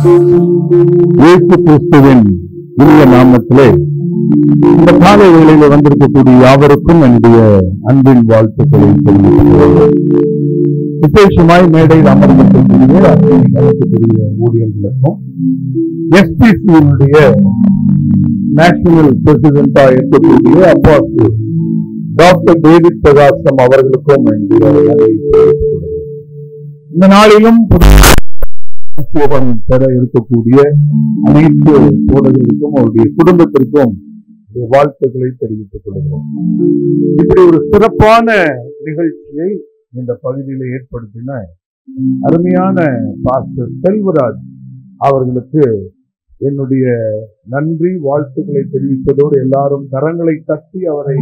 இயேசு கிறிஸ்துவின் இனிய நாமத்திலே இந்த காலை வேளையில வந்திருக்கக்கூடிய யாவருக்கும் என்னுடைய அன்பின் வாழ்த்துக்களை தெரிவித்துள்ளேன். விசேஷமாய் மேடையில் அமர்ந்திருக்கக்கூடிய ஊழியர்களுக்கும் எஸ்பிசியினுடைய நேஷனல் பிரசிடென்டா இருக்கக்கூடிய அப்பாஸ்டர் டாக்டர் டேவிட் பிரகாசம் அவர்களுக்கும் என்னுடைய இந்த நாளிலும் பெற இருக்கக்கூடிய அனைத்து போதகர்களுக்கும் அவருடைய குடும்பத்திற்கும் வாழ்த்துக்களை தெரிவித்துக் கொள்கிறோம். இப்படி ஒரு சிறப்பான நிகழ்ச்சியை இந்த பகுதியில் ஏற்படுத்தின அருமையான பாஸ்டர் செல்வராஜ் அவர்களுக்கு என்னுடைய நன்றி வாழ்த்துக்களை தெரிவிப்பதோடு எல்லாரும் கரங்களை தட்டி அவரை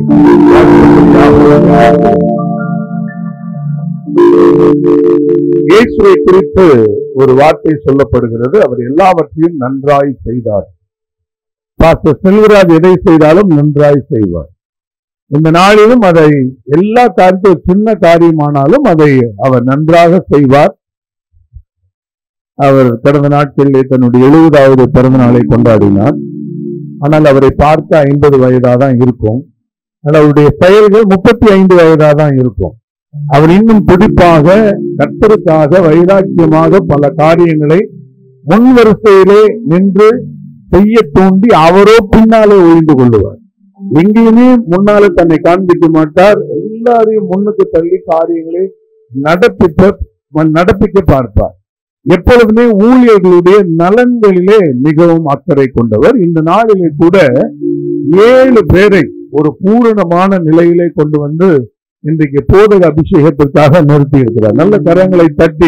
இயேசுவை குறித்து ஒரு வார்த்தை சொல்லப்படுகிறது. அவர் எல்லாவற்றையும் நன்றாய் செய்தார். பாஸ்டர் செல்வராஜ் எதை செய்தாலும் நன்றாய் செய்வார். இந்த நாளிலும் அதை எல்லா காரியத்தையும் சின்ன காரியமானாலும் அதை அவர் நன்றாக செய்வார். அவர் கடந்த நாட்களிலே தன்னுடைய 70வது பிறந்த நாளை கொண்டாடினார். ஆனால் அவரை பார்க்க 50 வயதாதான் இருக்கும். ஆனால் அவருடைய செயல்கள் 35 வயதாதான் இருக்கும். அவர் இன்னும் துடிப்பாக கர்த்தருக்காக வைராக்கியமாக பல காரியங்களை முன் வரிசையிலே நின்று செய்ய தூண்டி அவரோ பின்னாலே ஒழிந்து கொள்ளுவார். எங்கேயுமே முன்னாலே தன்னை காண்பிக்க மாட்டார். எல்லாரையும் முன்னுக்கு தள்ளி காரியங்களை நடப்பிக்க பார்ப்பார். எப்பொழுதுமே ஊழியர்களுடைய நலன்களிலே மிகவும் அக்கறை கொண்டவர். இந்த நாளிலே கூட 7 பேரை ஒரு பூரணமான நிலையிலே கொண்டு வந்து இன்றைக்கு போதக அபிஷேகத்திற்காக நிறுத்தி இருக்கிறார். நல்ல கரங்களை தட்டி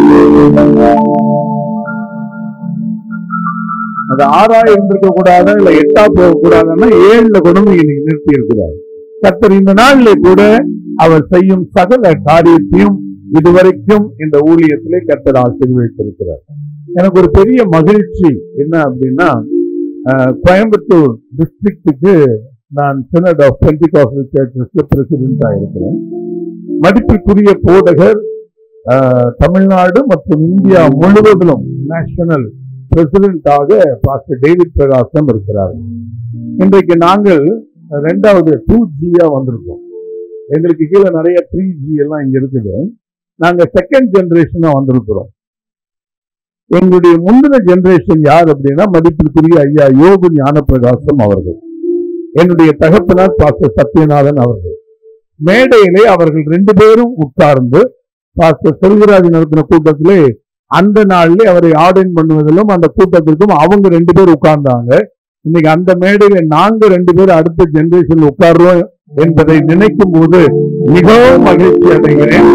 அது 6 இருந்திருக்க கூடாது, இல்ல 8 போக கூடாதுன்னா 7 கொண்டு நிறுத்தி இருக்கிறார். கர்த்தர் இந்த நாளிலே கூட அவர் செய்யும் சகல காரியத்தையும் இதுவரைக்கும் இந்த ஊழியத்திலே கர்த்தர் ஆசீர்வதித்திருக்கிறார். எனக்கு ஒரு பெரிய மகிழ்ச்சி என்ன அப்படின்னா, கோயம்புத்தூர் டிஸ்ட்ரிக்டுக்கு நான் சினட் ஆஃப் பென்டிகாஸ்டல் சர்ச்சஸ்ல பிரசிடென்டா இருக்கிறேன். மதிப்பிற்குரிய போதகர் தமிழ்நாடு மற்றும் இந்தியா முழுவதிலும் நேஷனல் பிரசிடென்டாக பாஸ்டர் டேவிட் பிரகாசம் இருக்கிறார்கள். இன்றைக்கு நாங்கள் 2வது 2G வந்திருக்கோம். எங்களுக்கு கீழே நிறைய 3G எல்லாம் இங்க இருக்குது. நாங்க 2nd ஜெனரேஷனா வந்திருக்கிறோம். எங்களுடைய முந்தின ஜெனரேஷன் யார் அப்படின்னா மதிப்பிற்குரிய ஐயா யோகு ஞான பிரகாசம் அவர்கள், என்னுடைய தகப்பனார் பாஸ்டர் சத்யநாதன் அவர்கள். மேடையிலே அவர்கள் 2 பேரும் உட்கார்ந்து பாஸ்டர் செல்வராஜ் நடத்தின கூட்டத்திலே அந்த நாளிலே அவரை ஆர்டைன் பண்ணுவதிலும் அந்த கூட்டத்திற்கும் அவங்க 2 பேர் உட்கார்ந்தாங்க. இன்னைக்கு அந்த மேடையில நாங்க 2 பேரும் அடுத்த ஜெனரேஷன் உட்கார்றோம் என்பதை நினைக்கும் போது மிகவும் மகிழ்ச்சி அடைகிறேன்.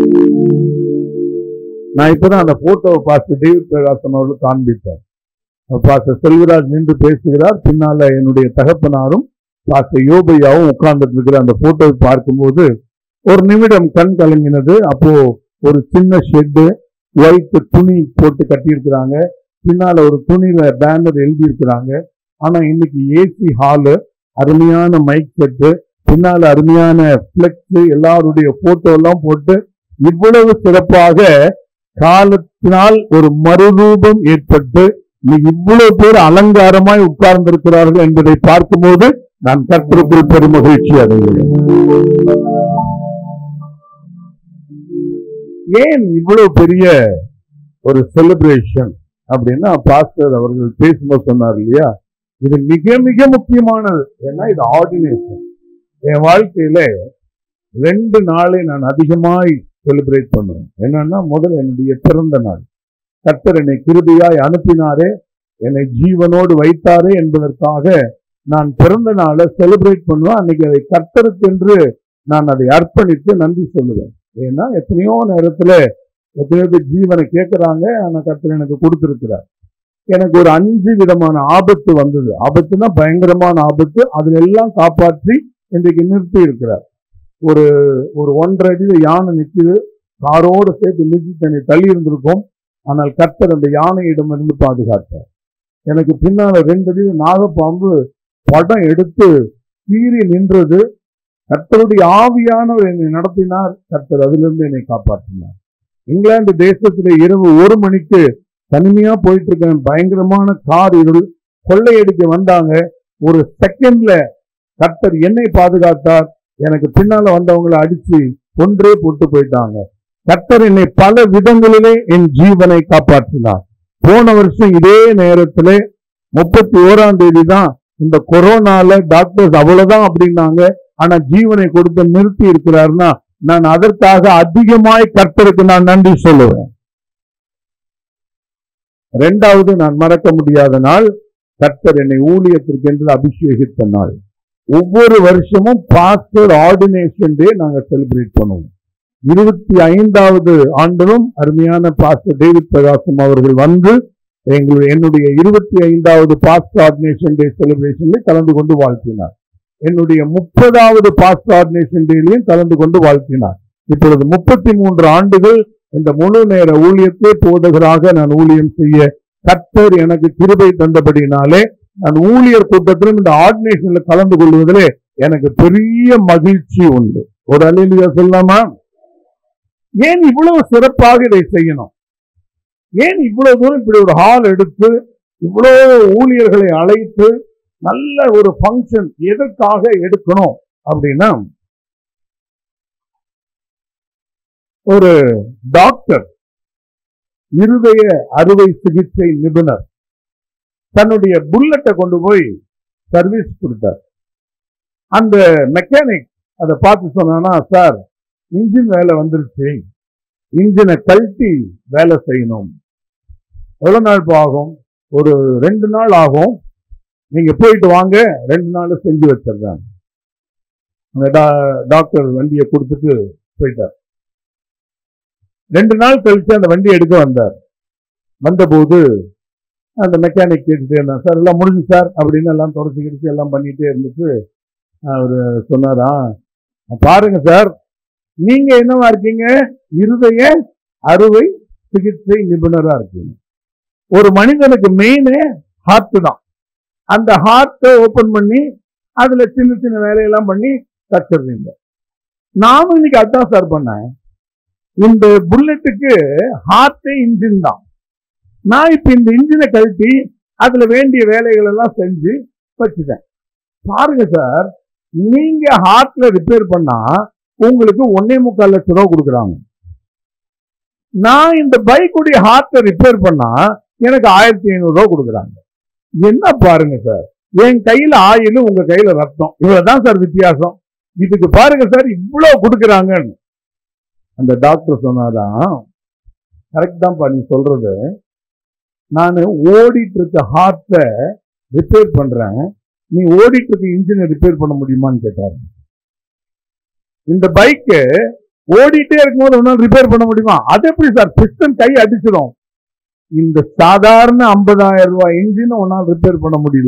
நான் இப்பதான் அந்த போட்டோவை பாஸ்டர் டேவிட் பிரகாசம் அவர்கள் காண்பித்தேன். பாஸ்டர் செல்வராஜ் நின்று பேசுகிறார், பின்னால என்னுடைய தகப்பனாரும் பாஸ்டர் யோபையாவும் உட்கார்ந்துட்டு இருக்கிற அந்த போட்டோவை பார்க்கும்போது ஒரு நிமிடம் கண் கலங்கினது. அப்போ ஒரு சின்ன ஷெட்டு, ஒயிட் துணி போட்டு கட்டியிருக்கிறாங்க, பின்னால ஒரு துணியில பேனர் எழுதி இருக்கிறாங்க. ஆனா இன்னைக்கு ஏசி ஹாலு, அருமையான மைக் செட்டு, பின்னால அருமையான பிளெக்ஸ், எல்லாருடைய போட்டோ எல்லாம் போட்டு இவ்வளவு சிறப்பாக காலத்தினால் ஒரு மறுரூபம் ஏற்பட்டு இவ்வளவு பேர் அலங்காரமாய் உட்கார்ந்திருக்கிறார்கள் என்பதை பார்க்கும்போது நான் கர்த்தருக்குள் பெருமகிழ்ச்சி அடைகிறேன். ஏன் இவ்வளவு பெரிய ஒரு செலிப்ரேஷன் அப்படின்னா, பாஸ்டர் அவர்கள் பேசும்போது சொன்னார் இல்லையா, இது மிக மிக முக்கியமானது. ஏன்னா இது ஆர்டினேஷன். என் வாழ்க்கையில 2 நாளை நான் அதிகமாய் செலிப்ரேட் பண்ணுவேன். என்னன்னா, முதல் என்னுடைய பிறந்த நாள். கர்த்தர் என்னை கிருபையாய் அனுப்பினாரே, என்னை ஜீவனோடு வைத்தாரே என்பதற்காக நான் பிறந்த நாளை செலிப்ரேட் பண்ணுவேன். அன்னைக்கு அதை கர்த்தருக்கென்று நான் அதை அர்ப்பணித்து நன்றி சொல்லுவேன். ஏன்னா எத்தனையோ நேரத்துல எத்தனையோ பேர் ஜீவனை கேட்கிறாங்க, ஆனா கர்த்தர் எனக்கு கொடுத்திருக்கிறார். எனக்கு ஒரு 5 விதமான ஆபத்து வந்தது. ஆபத்துனா பயங்கரமான ஆபத்து. அதுல எல்லாம் காப்பாற்றி இன்றைக்கு நிறுத்தி இருக்கிறார். ஒரு 1.5 அடியில யானை நிற்குது, காரோடு சேர்த்து நிறுத்தி தன்னை தள்ளி இருந்திருக்கும். ஆனால் கர்த்தர் அந்த யானையிடமிருந்து பாதுகாத்தார். எனக்கு பின்னால 2 அடியில் நாகப்பாம்பு படம் எடுத்து கீறி நின்றது. கர்த்தருடைய ஆவியானவர் என்னை நடத்தினார். கர்த்தர் அதிலிருந்து என்னை காப்பாற்றினார். இங்கிலாந்து தேசத்திலே இரவு 1 மணிக்கு தனிமையா போயிட்டு இருக்கேன், பயங்கரமான கார் இருள், கொள்ளையடிக்க வந்தாங்க. ஒரு செகண்ட்ல கர்த்தர் என்னை பாதுகாத்தார். எனக்கு பின்னால வந்தவங்களை அடிச்சு ஒன்றே போட்டு போயிட்டாங்க. கர்த்தர் என்னை பல விதங்களிலே என் ஜீவனை காப்பாற்றினார். போன வருஷம் இதே நேரத்துல 31ஆம் தேதி தான் இந்த கொரோனால டாக்டர்ஸ் அவ்வளவுதான் அப்படின்னாங்க. ஆனா ஜீவனை கொடுத்து நிறுத்தி இருக்கிறார்னா நான் அதற்காக அதிகமாய் கர்த்தருக்கு நான் நன்றி சொல்லுவேன். இரண்டாவது, நான் மறக்க முடியாத நாள் கர்த்தர் என்னை ஊழியத்திற்கு என்று அபிஷேகித்த நாள். ஒவ்வொரு வருஷமும் பாஸ்டர் ஆர்டினேஷன் டே நாங்க செலிப்ரேட் பண்ணுவோம். 25வது ஆண்டிலும் அருமையான பாஸ்டர் டேவிட் பிரகாசம் அவர்கள் வந்து என்னுடைய 25வது பாஸ்டர் ஆர்டினேஷன் டே செலிப்ரேஷன்ல கலந்து கொண்டு வாழ்த்தினார். என்னுடைய 30வது பாஸ்டர் ஆர்டினேஷன் டேலையும் கலந்து கொண்டு வாழ்த்தினார். இப்பொழுது 33 ஆண்டுகள் இந்த முழு நேர ஊழியத்தை போதகராக நான் ஊழியம் செய்ய கர்த்தர் எனக்கு கிருபை தந்தபடினாலே நான் ஊழியர் கூட்டத்திலும் இந்த ஆர்டினேஷன்ல கலந்து கொள்வதிலே எனக்கு பெரிய மகிழ்ச்சி உண்டு. ஒரு அல்லேலூயா சொல்லலாமா? ஏன் இவ்வளவு சிறப்பாக இதை செய்யணும்? ஏன் இவ்வளவு தூரம் இப்படி ஒரு ஹால் எடுத்து இவ்வளவு ஊழியர்களை அழைத்து நல்ல ஒரு ஃபங்க்ஷன் எதற்காக எடுக்கணும் அப்படின்னா, ஒரு டாக்டர், இருதய அறுவை சிகிச்சை நிபுணர் தன்னுடைய புல்லட்டை கொண்டு போய் சர்வீஸ் கொடுத்தார். அந்த மெக்கானிக் அதை பார்த்து சொன்னா, சார் இன்ஜின் வேலை வந்துருச்சு, இன்ஜினை கழட்டி வேலை செய்யணும். எவ்வளவு நாள் ஆகும்? ஒரு 2 நாள் ஆகும், நீங்க போயிட்டு வாங்க, 2 நாள் செஞ்சு வச்சிருந்தாங்க. டாக்டர் வண்டியை கொடுத்துட்டு போயிட்டார். 2 நாள் கழிச்சு அந்த வண்டியை எடுக்க வந்தார். வந்தபோது அந்த மெக்கானிக் கேட்டுட்டே இருந்தார், சார் எல்லாம் முடிஞ்சு சார் அப்படின்னு எல்லாம் தொடச்சி கிடிச்சு எல்லாம் பண்ணிட்டே இருந்துட்டு அவரு சொன்னாரா, பாருங்க சார், நீங்க என்னவா இருக்கீங்க? இருதய அறுவை சிகிச்சை நிபுணரா இருக்கீங்க. ஒரு மனிதனுக்கு மெயினே ஹார்ட் தான். அந்த ஹார்ட்டை ஓபன் பண்ணி அதுல சின்ன சின்ன வேலையெல்லாம் பண்ணி தச்சிடுறீங்க. நானும் இன்னைக்கு அதான் சார் பண்ணேன். இந்த புல்லட்டுக்கு ஹார்ட்டே இன்ஜின் தான். நான் இப்ப இந்த இன்ஜினை கழட்டி அதுல வேண்டிய வேலைகள் எல்லாம் செஞ்சு வச்சுட்டேன். பாருங்க சார், நீங்க ஹார்ட்ல ரிப்பேர் பண்ணா உங்களுக்கு 1.25 லட்சம் ரூபாய் கொடுக்குறாங்க. நான் இந்த பைக்குடைய ஹார்ட்டை ரிப்பேர் பண்ணா எனக்கு 1500 ரூபாய் கொடுக்குறாங்க. என்ன பாருங்க சார், என் கையில ஆயில், உங்க கையில ரத்தம், இவ்வளவுதான் சார் வித்தியாசம். இதுக்கு பாருங்க சார் இவ்வளவு கொடுக்குறாங்கன்னு. அந்த டாக்டர் சொன்னாதான், கரெக்ட் தான்ப்பா நீ சொல்றது, நான் ஓடிட்டு இருக்க ஹார்ட்டை ரிப்பேர் பண்றேன், நீ ஓடிட்டு இருக்க இன்ஜினை ரிப்பேர் பண்ண முடியுமான்னு கேட்டாரு. இந்த பைக்கு ஓடிட்டே இருக்கும்போது ஒன்னால ரிப்பேர் பண்ண முடியுமா? அது எப்படி சார்? பிஸ்டன் கை அடிச்சிடும். இந்த சாதாரண 50,000 ரூபாய் இன்ஜினை ஒன்னால் ரிப்பேர் பண்ண முடியல.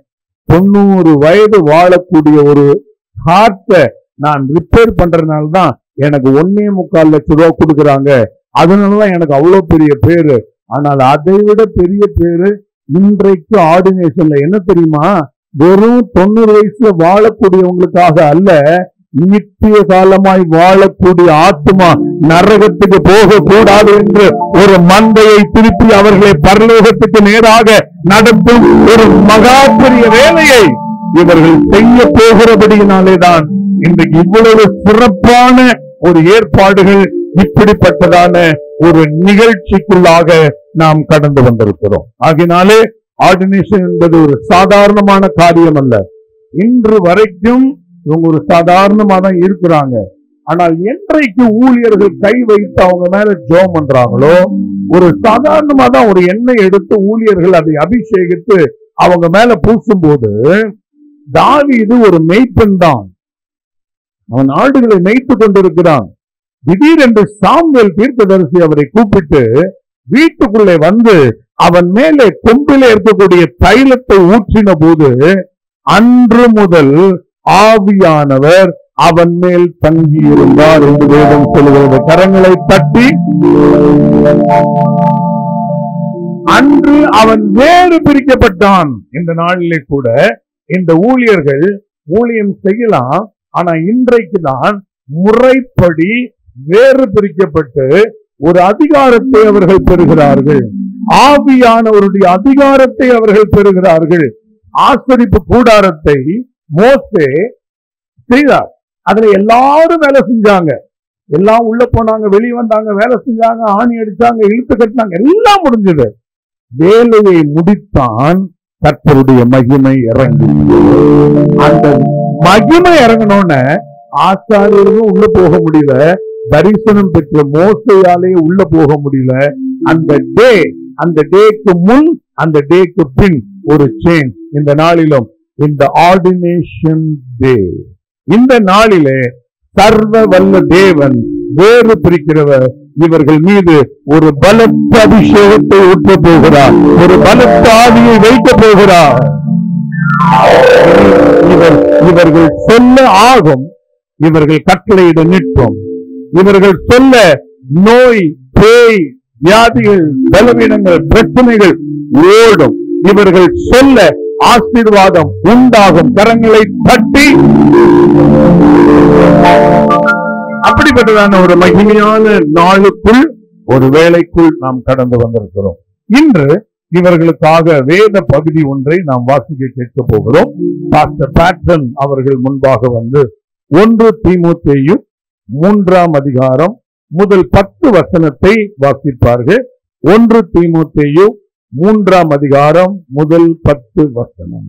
90 வயது வாழக்கூடிய ஒரு ஹார்ட்டை நான் ரிப்பேர் பண்றதுனால தான் எனக்கு 1.25 லட்சம் ரூபாய் கொடுக்குறாங்க. அதனாலதான் எனக்கு அவ்வளவு பெரிய பேரு. ஆனால் அதை விட பெரிய பேரு இன்றைக்கு ஆர்டினேஷன்ல என்ன தெரியுமா? வெறும் 90 வயசுல வாழக்கூடியவங்களுக்காக அல்ல, நித்திய காலமாய் வாழக்கூடிய ஆத்மா நரகத்துக்கு போக கூடாது என்று ஒரு மந்தையை திருப்பி அவர்களை பரலோகத்துக்கு நேராக நடத்தும் ஒரு மகா பெரிய வேலையை இவர்கள் செய்ய போகிறபடியினாலேதான் இன்றைக்கு இவ்வளவு சிறப்பான ஒரு ஏற்பாடுகள், இப்படிப்பட்டதான ஒரு நிகழ்ச்சிக்குள்ளாக நாம் கடந்து வந்திருக்கிறோம். ஆகினாலே ஆர்டினேஷன் என்பது ஒரு சாதாரணமான காரியம் அல்ல. இன்று வரைக்கும் இவங்க ஒரு சாதாரணமா தான் இருக்கிறாங்க. ஆனால் என்றைக்கு ஊழியர்கள் கை வைத்து அவங்க மேல ஜெபம் பண்றாங்களோ, ஒரு சாதாரணமா தான் ஒரு எண்ணெய் எடுத்து ஊழியர்கள் அதை அபிஷேகித்து அவங்க மேல பூசும் போது, தாவீது ஒரு மெய்ப்பெண் தான், அவன் ஆடுகளை மேய்த்து கொண்டிருக்கிறான். திடீரென்று சாமுவேல் தீர்க்கதரிசி அவரை கூப்பிட்டு வீட்டுக்குள்ளே வந்து அவன் மேலே கொம்பிலே இருக்கக்கூடிய தைலத்தை ஊற்றின போது, அன்று முதல் ஆவியானவர் அவன் மேல் தங்கியிருந்தார் என்று வேதம் சொல்கிறது. கரங்களை தட்டி, அன்று அவன் வேறு பிரிக்கப்பட்டான். இந்த நாளிலே கூட இந்த ஊழியர்கள் ஊழியம் செய்யலாம், ஆனா இன்றைக்கு தான் முறைப்படி வேறு பிரிக்கப்பட்டு ஒரு அதிகாரத்தை அவர்கள் பெறுகிறார்கள். ஆவியானவருடைய அதிகாரத்தை அவர்கள் பெறுகிறார்கள். ஆசரிப்பு கூடாரத்தை மோசே செய்தார். அதுல எல்லாரும் வேலை செஞ்சாங்க. எல்லாம் உள்ள போனாங்க, வெளியே வந்தாங்க, வேலை செஞ்சாங்க, ஆணி அடிச்சாங்க, இழுத்து கட்டினாங்க, எல்லாம் முடிஞ்சது. வேலையை முடித்தான். கர்த்தருடைய மகிமை இறங்கி, அந்த மகிமை இறங்கணும்னு ஆசாரியர்களும் உள்ள போக முடியல, தரிசனம் பெற்ற மோசையாலே உள்ள போக முடியல. அந்த டேக்கு முன் அந்த டேக்கு பின் ஒரு சேஞ்ச். இந்த நாளிலும் இந்த ஆர்டினேஷன் டே, இந்த நாளிலே சர்வ வல்ல தேவன் வேறு பிரிக்கிறவர் இவர்கள் மீது ஒரு பலத்த அபிஷேகத்தை ஊற்ற போகிறார், ஒரு பலத்த ஆவியை வைக்க போகிறார். இவர்கள் சொல்ல ஆகும், இவர்கள் கட்டளையிட நிற்கும். இவர்கள் சொல்ல நோய், பேய், வியாதிகள், பலவீனங்கள், பிரச்சனைகள் ஓடும். இவர்கள் சொல்ல ஆசீர்வாதம் உண்டாகும். கரங்களை தட்டி அப்படிப்பட்டதான ஒரு மகிமையான நாளுக்குள், ஒரு வேளைக்குள் நாம் கடந்து வந்திருக்கிறோம். இன்று இவர்களுக்காக வேத பகுதி ஒன்றை நாம் வாசிக்க கேட்க போகிறோம். பாஸ்டர் பேட்டன் அவர்கள் முன்பாக வந்து 1 தீமோத்தேயு 3ஆம் அதிகாரம் முதல் 10 வசனத்தை வாசிப்பார்கள். 1 தீமோத்தேயு 3ஆம் அதிகாரம் முதல் 10 வசனம்.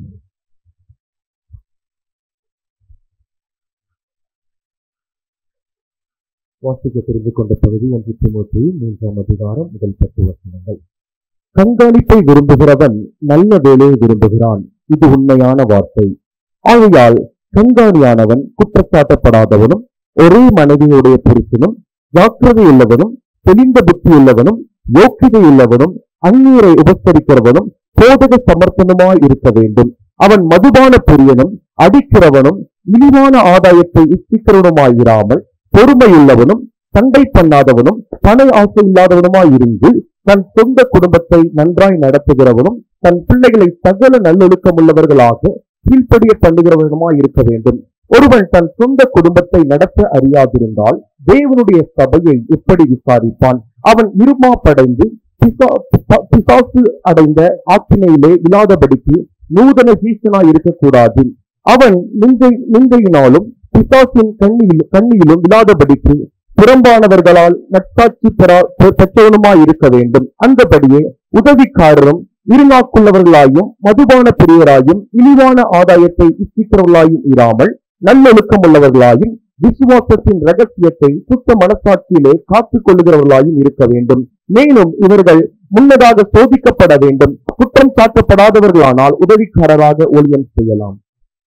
வாசிக்க தெரிந்து கொண்ட பகுதி 1 தீமோத்தேயு 3ஆம் அதிகாரம் முதல் 10 வசனங்கள். கண்காணிப்பை விரும்புகிறவன் நல்ல வேலையை விரும்புகிறான், இது உண்மையான வார்த்தை. ஆகையால் கண்காணியானவன் குற்றச்சாட்டப்படாதவனும், ஒரே மனைவியுடைய புருஷனும், ஜாக்கிரதையுள்ளவனும், தெளிந்த புத்தியுள்ளவனும், யோக்கியதையுள்ளவனும், அந்நீரை உபசரிக்கிறவனும், போதக சமர்ப்பணமாய் இருக்க வேண்டும். அவன் மதுபான பிரியனும், அடிக்கிறவனும், இழிவான ஆதாயத்தை இச்சிக்கிறவனுமாயிராமல் பொறுமையுள்ளவனும், சண்டை பண்ணாதவனும், பண ஆசை இல்லாதவனுமாயிருந்து தன் சொந்த குடும்பத்தை நன்றாய் நடத்துகிறவனும், தன் பிள்ளைகளை சகல நல்லொழுக்கம் உள்ளவர்களாக கீழ்ப்படிய பண்ணுகிறவனுமாய் இருக்க வேண்டும். ஒருவன் தன் சொந்த குடும்பத்தை நடத்த அறியாதிருந்தால் தேவனுடைய சபையை எப்படி விசாரிப்பான்? அவன் இருமாப்படைந்து பிசாசு அடைந்த ஆக்கினையிலே விழாதபடிக்கு நூதன சீசனாய் இருக்கக்கூடாது. அவன் நிந்தையினாலும் பிசாசின் கண்ணியிலும் விழாதபடிக்கு புறம்பானவர்களால் நட்பாட்சி பெற்றவனுமாய் இருக்க வேண்டும். அந்தபடியே உதவிக்காரரும் இருநாக்குள்ளவர்களாயும் மதுபான பிரியராயும் இழிவான ஆதாயத்தை இச்சிக்கிறவர்களாயும் இராமல் நல்லொழுக்கம் உள்ளவர்களாயும் விசுவாசத்தின் ரகசியத்தை சுத்த மனசாட்சியிலே காத்துக் கொள்ளுகிறவர்களாயும் இருக்க வேண்டும். மேலும் இவர்கள் முன்னதாக சோதிக்கப்பட வேண்டும். குற்றம் சாட்டப்படாதவர்களானால் உதவிக்காரராக ஊழியம் செய்யலாம்.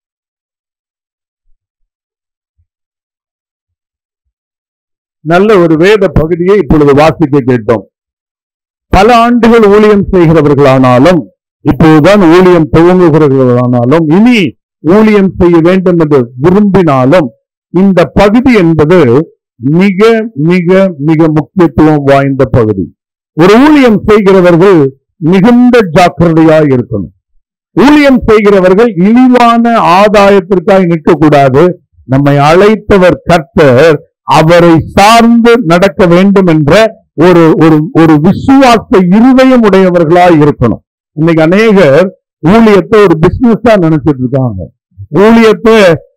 நல்ல ஒரு வேத பகுதியை இப்பொழுது வாசிக்க கேட்டோம். பல ஆண்டுகள் ஊழியம் செய்கிறவர்களானாலும், இப்போதுதான் ஊழியம் துவங்குகிறவர்களானாலும், இனி ஊழியம் செய்ய வேண்டும் என்று விரும்பினாலும், இந்த பகுதி என்பது மிக மிக மிக முக்கியத்துவம் வாய்ந்த பகுதி. ஒரு ஊழியம் செய்கிறவர்கள் மிகுந்த ஜாக்கிரதையாய் இருக்கணும். ஊழியம் செய்கிறவர்கள் இழிவான ஆதாயத்திற்காக நிற்கக்கூடாது. நம்மை அழைத்தவர் கர்த்தர், அவரை சார்ந்து நடக்க வேண்டும் என்ற ஒரு விசுவாச இருதயம் உடையவர்களாய் இருக்கணும். இன்னைக்கு அநேகர் ஊழியத்தை ஒரு பிசினஸா நினைச்சிட்டு இருக்காங்க. ஊழியத்தை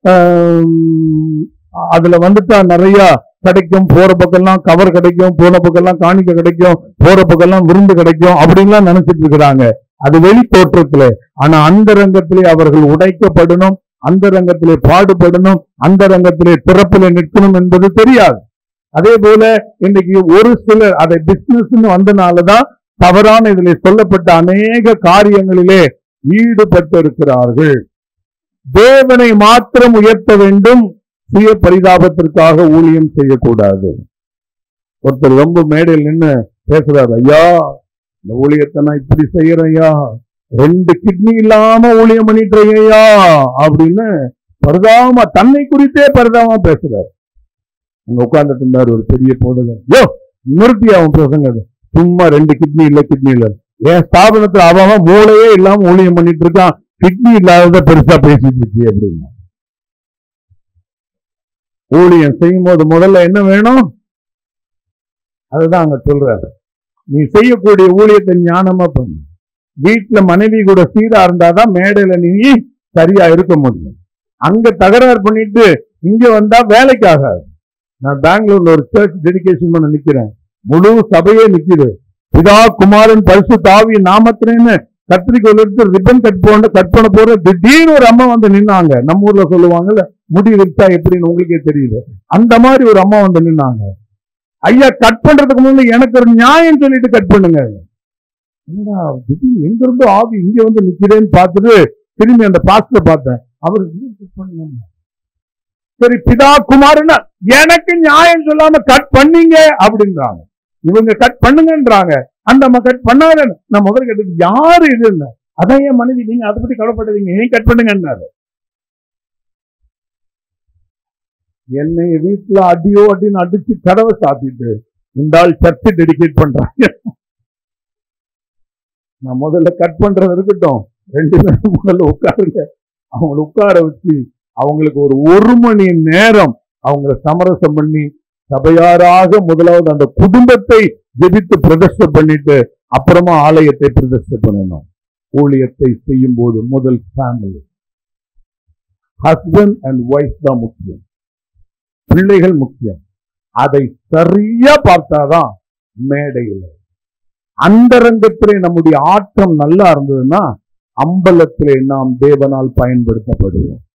அதுல வந்துட்டா நிறைய கிடைக்கும், போற பக்கம்லாம் கவர் கிடைக்கும், போன பக்கம்லாம் காணிக்க கிடைக்கும், போற பக்கம்லாம் விருந்து கிடைக்கும் அப்படின்லாம் நினைச்சிட்டு இருக்கிறாங்க. அது வெளி தோற்றத்திலே. ஆனா அந்த ரங்கத்திலே அவர்கள் உடைக்கப்படணும், அந்த ரங்கத்திலே பாடுபடணும், அந்த ரங்கத்திலே திறப்பிலே நிற்கணும் என்பது தெரியாது. அதே போல இன்னைக்கு ஒரு சிலர் அதை பிசினஸ் வந்தனாலதான் தவறான இதிலே சொல்லப்பட்ட அநேக காரியங்களிலே ஈடுபட்டு இருக்கிறார்கள். தேவனை மாத்திரம் உயர்த்த வேண்டும், சுய பரிதாபத்திற்காக ஊழியம் செய்யக்கூடாது. ஒருத்தர் ரொம்ப மேடையில் நின்று பேசுறாரு, ஐயா இந்த ஊழியத்தை நான் இப்படி செய்யறையா, 2 கிட்னி இல்லாம ஊழியம் பண்ணிட்டுறையா அப்படின்னு பரிதாபமா, தன்னை குறித்தே பரிதாபமா பேசுறாரு. அங்க உட்கார்ந்துட்டு இருந்தாரு ஒரு பெரிய போதகர். யோ நிறுத்தி அவன் பேசுங்க, சும்மா 2 கிட்னி இல்ல, என் ஸ்தாபனத்துல அவன் மூளையே இல்லாம ஊழியம் பண்ணிட்டு இருக்கான், கிட்னி இல்லாதத பெருசா பேசிட்டு இருக்கு அப்படின்னா. ஊழியம் செய்யும் போது முதல்ல என்ன வேணும்? அதுதான் அங்க சொல்றாரு. நீ செய்யக்கூடிய ஊழியத்தை ஞானமா பண்ணு. வீட்டுல மனைவி கூட சீரா இருந்தாதான் மேடையில நீ சரியா இருக்க முடியும். அங்க தகராறு பண்ணிட்டு இங்க வந்தா வேலைக்கு ஆகாது. நான் பெங்களூர்ல ஒரு சர்ச் டெடிகேஷன் பண்ண நிக்கிறேன். முழு சபையே நிக்குது. பிதா குமாரன் பரிசுத்த ஆவி நாமத்தினேன்னு கத்திரிக்கோள் எடுத்து ரிப்பன் கட் பண்ண போற திடீர்னு ஒரு அம்மா வந்து நின்னாங்க. நம்ம ஊர்ல சொல்லுவாங்கல்ல, முடி விரிச்சா எப்படின்னு உங்களுக்கே தெரியுது. அந்த மாதிரி ஒரு அம்மா வந்து நின்னாங்க. ஐயா கட் பண்றதுக்கு முன்னாடி எனக்கு ஒரு நியாயம் சொல்லிட்டு கட் பண்ணுங்க. எங்க இருந்து ஆவி இங்க வந்து நிக்கிறேன்னு பார்த்துட்டு திரும்பி அந்த பாஸ்டர் பார்த்தேன். அவரு சரி பிதா குமாரன் எனக்கு நியாயம் சொல்லாம கட் பண்ணீங்க அப்படின்றாங்க. இவங்க கட் பண்ணுங்கன்றாங்க, அந்த அம்மா கட் பண்ணாரு. நான் முதல்ல கேட்டது யாரு இது? அதான் என் மனைவி, நீங்க அதை பத்தி கவலைப்படாதீங்க, ஏன் கட் பண்ணுங்கன்னாரு. என்னை வீட்டுல அடியோ அப்படின்னு அடிச்சு கதவை சாத்திட்டு இந்த ஆள் சர்ச்சை டெடிகேட் பண்றாங்க. நான் முதல்ல கட் பண்றது இருக்கட்டும், 2 பேரும் முதல்ல உட்காருங்க. அவங்களை உட்கார வச்சு அவங்களுக்கு ஒரு மணி நேரம் அவங்களை சமரசம் பண்ணி சபையாராக முதலாவது அந்த குடும்பத்தை ஜெபித்து பிரதிஷ்டை பண்ணிட்டு அப்புறமா ஆலயத்தை பிரதிஷ்டை பண்ணணும். ஊழியத்தை செய்யும் போது முதல் ஃபேமிலி, ஹஸ்பண்ட் அண்ட் ஒய்ஃப் தான் முக்கியம், பிள்ளைகள் முக்கியம். அதை சரியா பார்த்தாதான் மேடையில் அந்தரங்கத்திலே நம்முடைய ஆற்றம் நல்லா இருந்ததுன்னா அம்பலத்திலே நாம் தேவனால் பயன்படுத்தப்படுவோம்.